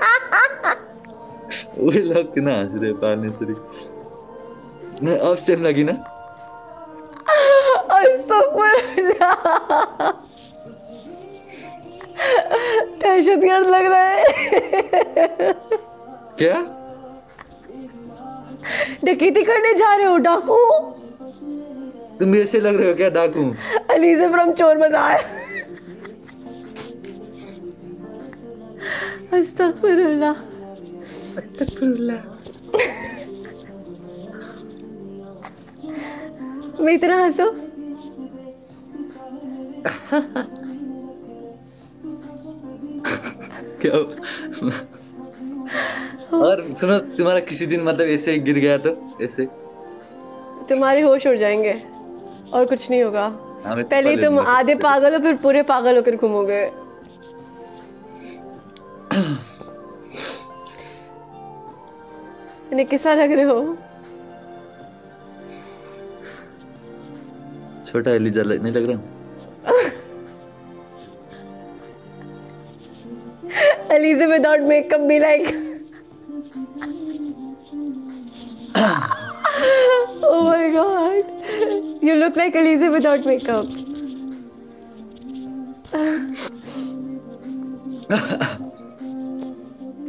वही लोग कितना हंस रहे पानी से नहीं अब सेम लगी ना। अस्तगफुरुल्लाह, दहशतगर्द लग रहा है। क्या डकैती करने जा रहे हो, डाकू? तुम ऐसे लग रहे हो क्या डाकू? अलीज़ा फ्रॉम चोर बाजार। अस्तगफुरुल्लाह। मैं इतना हंसो? क्या और सुनो, तुम्हारा किसी दिन मतलब ऐसे गिर गया तो ऐसे तुम्हारे होश उड़ जाएंगे और कुछ नहीं होगा। हमें तो पहले तुम लग आधे पागल हो, फिर पूरे पागल होकर घूमोगे। इन्हें किसा लग रहे हो? छोटा एलिजा नहीं लग रहा? Aliza without makeup be like, oh my god, you look like Aliza without makeup.